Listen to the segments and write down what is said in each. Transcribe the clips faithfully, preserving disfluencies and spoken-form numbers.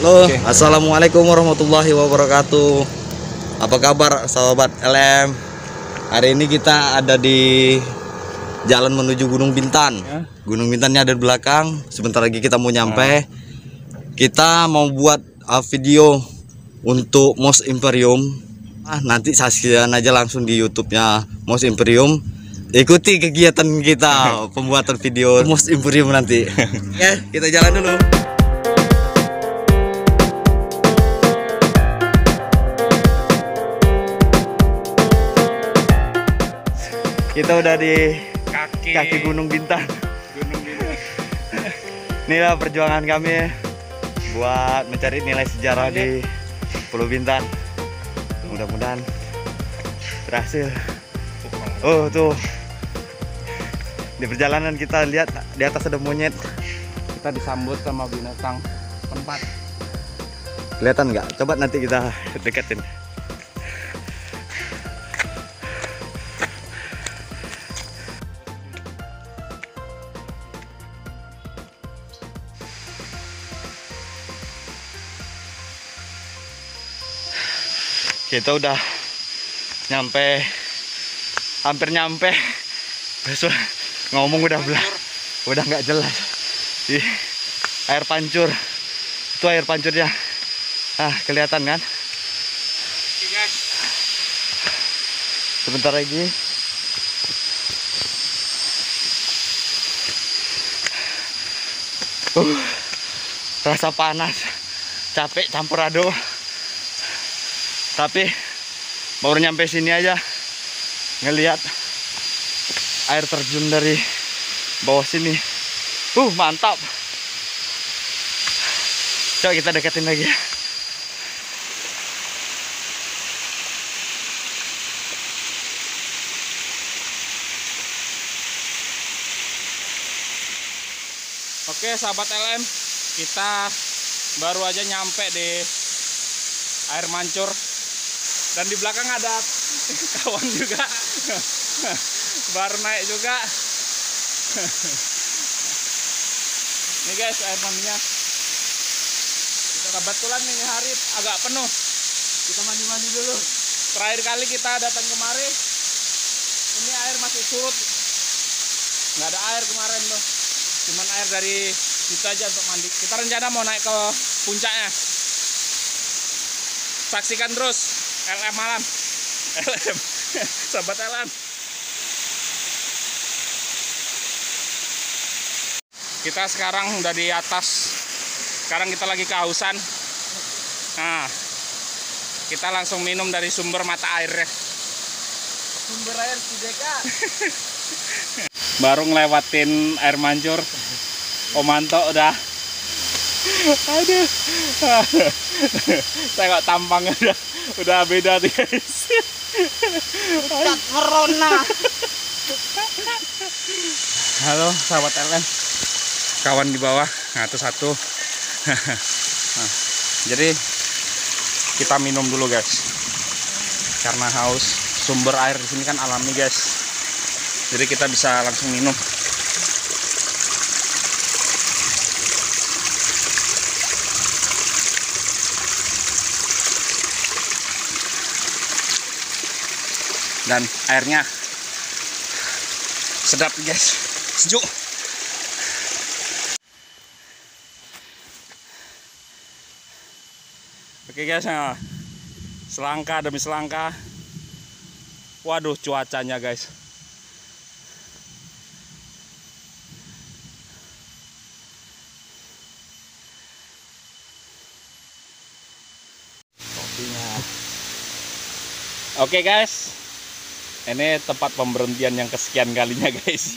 Halo, Oke. Assalamualaikum warahmatullahi wabarakatuh. Apa kabar sahabat L M? Hari ini kita ada di jalan menuju Gunung Bintan. Ya. Gunung Bintannya ada di belakang. Sebentar lagi kita mau nyampe. Kita mau buat uh, video untuk Mos Imperium. Ah, nanti saksikan aja langsung di YouTube-nya Mos Imperium. Ikuti kegiatan kita pembuatan video Mos Imperium nanti. Ya, kita jalan dulu. Kita udah di Kaki, kaki Gunung Bintan. Gunung Bintan. Inilah perjuangan kami buat mencari nilai sejarah di Pulau Bintan. Mudah-mudahan berhasil. Oh tuh, di perjalanan kita lihat di atas ada monyet. Kita disambut sama binatang tempat. Kelihatan nggak? Coba nanti kita deketin. Kita udah nyampe, hampir nyampe. Besok ngomong udah belah, udah nggak jelas. Ih, air pancur, itu air pancurnya. Ah, kelihatan kan? Sebentar lagi. Uh, rasa panas, capek campur aduk. Tapi baru nyampe sini aja ngelihat air terjun dari bawah sini. Uh, mantap. Coba kita deketin lagi ya. Oke sahabat L M, kita baru aja nyampe di air mancur. Dan di belakang ada kawan juga. Baru naik juga. Nih guys, air mandinya. Kita kebetulan ini hari agak penuh. Kita mandi-mandi dulu. Terakhir kali kita datang kemari, ini air masih surut. Nggak ada air kemarin tuh. Cuman air dari situ aja untuk mandi. Kita rencana mau naik ke puncaknya. Saksikan terus L M malam. L M sahabat L M. Kita sekarang udah di atas. Sekarang kita lagi kehausan. Nah, kita langsung minum dari sumber mata airnya. Sumber air Sideka. Baru ngelewatin air mancur. Om Manto udah. Aduh. Tengok tampangnya udah udah beda tuh guys. Cat merona. Halo sahabat L M. Kawan di bawah. Nah, itu satu. Nah, jadi kita minum dulu guys. Karena haus. Sumber air di sini kan alami guys. Jadi kita bisa langsung minum. Dan airnya sedap guys, sejuk. Oke guys, nah, selangkah demi selangkah. Waduh cuacanya guys. Kopinya. Oke guys. Ini tempat pemberhentian yang kesekian kalinya guys.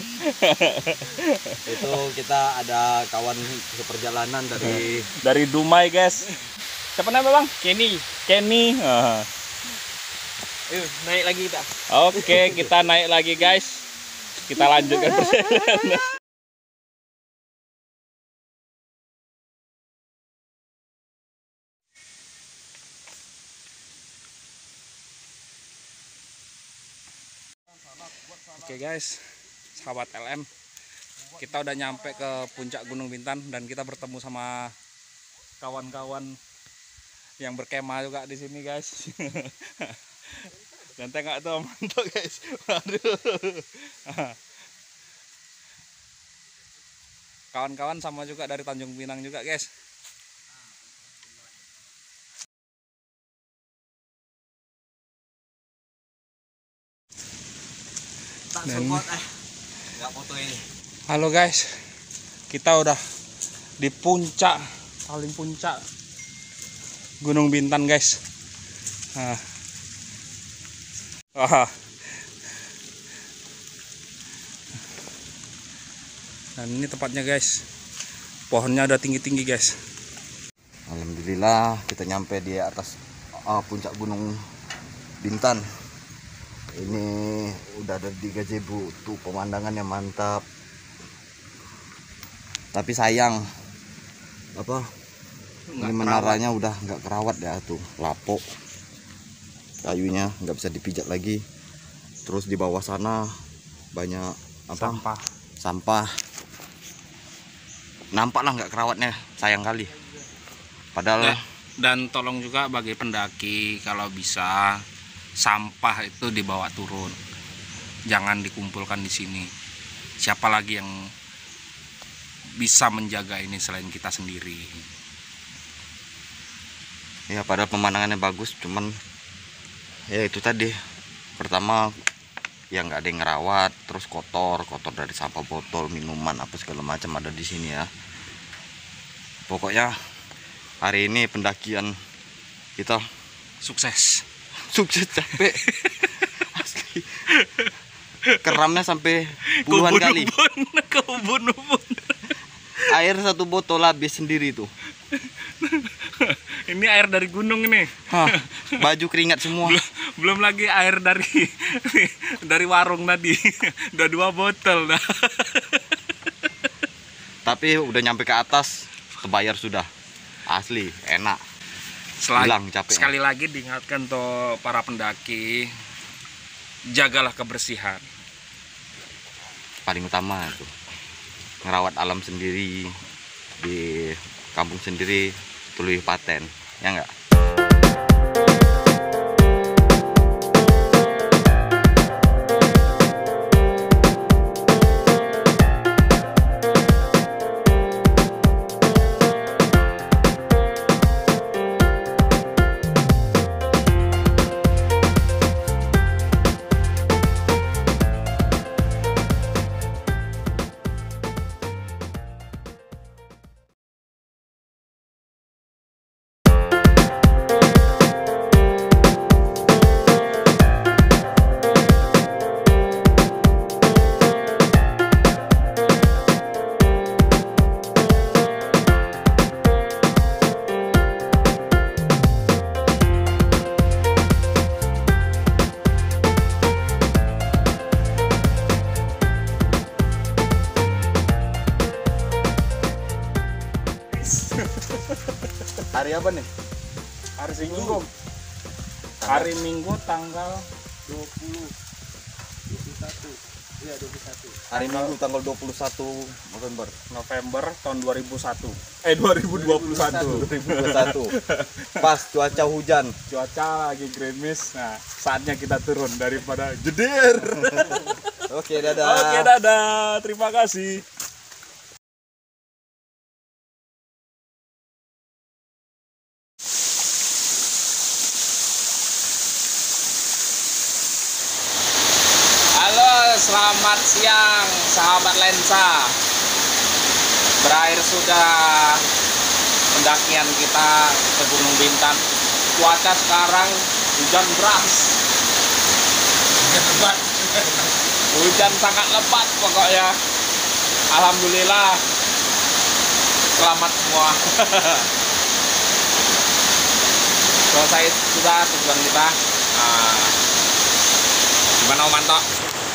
Itu kita ada kawan seperjalanan dari Dari Dumai guys. Siapa nama bang? Kenny. Kenny. Uh. Yuk, naik lagi kita. Oke, kita naik lagi guys. Kita lanjutkan perjalanan. Oke guys, sahabat L M, kita udah nyampe ke puncak Gunung Bintan dan kita bertemu sama kawan-kawan yang berkemah juga di sini guys. Dan tengok tuh mantap guys. Waduh. Kawan-kawan sama juga dari Tanjung Pinang juga guys. Dan, eh. Nggak foto ini. halo guys, kita udah di puncak, paling puncak Gunung Bintan guys. Nah. Wah. Dan ini tempatnya guys, pohonnya udah tinggi-tinggi guys. Alhamdulillah kita nyampe di atas uh, puncak Gunung Bintan. Ini udah ada di gazebo tuh, pemandangannya mantap. Tapi sayang apa ini menaranya udah nggak kerawat ya tuh, lapuk kayunya nggak bisa dipijat lagi. Terus di bawah sana banyak apa Sampah. sampah nampak lah nggak kerawatnya, sayang kali. Padahal Dan tolong juga bagi pendaki kalau bisa sampah itu dibawa turun, jangan dikumpulkan di sini. Siapa lagi yang bisa menjaga ini selain kita sendiri? ya padahal pemandangannya bagus, cuman ya itu tadi, pertama ya nggak ada yang ngerawat, terus kotor kotor dari sampah botol, minuman apa segala macam ada di sini ya. Pokoknya hari ini pendakian kita Sukses. sukses, capek asli, keramnya sampai puluhan kali, ke ubun-ubun. air satu botol habis sendiri tuh. Ini air dari gunung ini. Hah, baju keringat semua. Belum, belum lagi air dari dari warung tadi. Udah dua botol dah. Tapi udah nyampe ke atas, terbayar sudah. Asli, enak. Selagi, Hilang capeknya. sekali lagi diingatkan untuk para pendaki, jagalah kebersihan. Paling utama itu ngerawat alam sendiri di kampung sendiri itu lebih paten, ya enggak? Hari apa nih? Hari Minggu. Hari Minggu tanggal dua puluh satu. Iya, dua puluh satu. Hari Minggu tanggal dua puluh satu November November tahun dua ribu satu. Eh dua ribu dua puluh satu. dua ribu dua puluh satu. Pas cuaca hujan. Cuaca lagi gerimis. Nah, saatnya kita turun daripada jeder. Oke, dadah. Oke, dadah. Terima kasih. Halo, selamat siang sahabat lensa. Berakhir sudah pendakian kita ke Gunung Bintan. Cuaca sekarang hujan deras. Lebat. Hujan sangat lebat pokoknya. Alhamdulillah selamat semua. Selesai sudah tujuan kita. Nah, gimana Om Manto?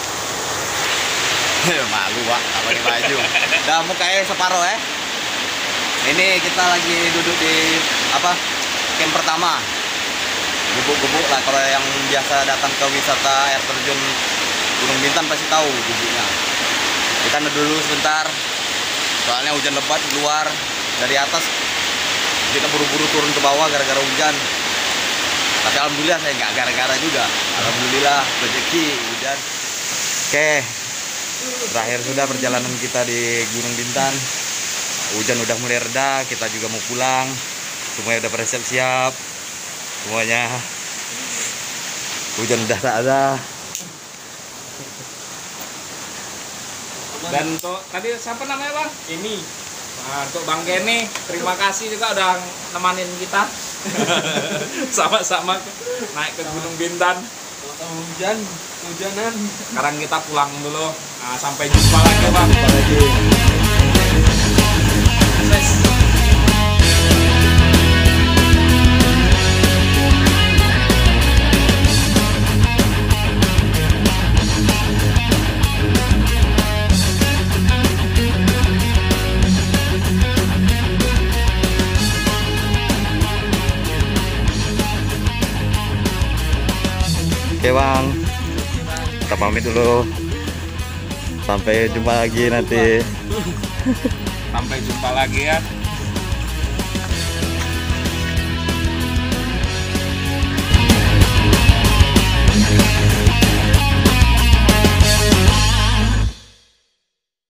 Malu Wak, tak pakai baju. Dah mukanya separuh eh. Ini kita lagi duduk di apa? Camp pertama. Gubuk-gubuk lah, kalau yang biasa datang ke wisata air terjun Gunung Bintan pasti tahu gubuknya. Kita duduk dulu sebentar. Soalnya hujan lebat keluar dari atas kita buru-buru turun ke bawah gara-gara hujan. Tapi alhamdulillah saya nggak gara-gara juga. Alhamdulillah rezeki hujan. Oke, terakhir sudah perjalanan kita di Gunung Bintan. Hujan udah mulai reda, kita juga mau pulang. Semuanya udah pada siap-siap. Semuanya hujan udah tak ada. Dan untuk tadi siapa namanya bang? Ini. Nah, untuk Bang Kenny, terima kasih juga udah nemanin kita. Sama-sama naik ke Gunung Bintan. Hujan, hujanan. Sekarang kita pulang dulu. Nah, sampai jumpa lagi bang. Jumpa lagi. Sukses. Oke bang, kita pamit dulu. Sampai jumpa lagi nanti. Sampai jumpa lagi ya.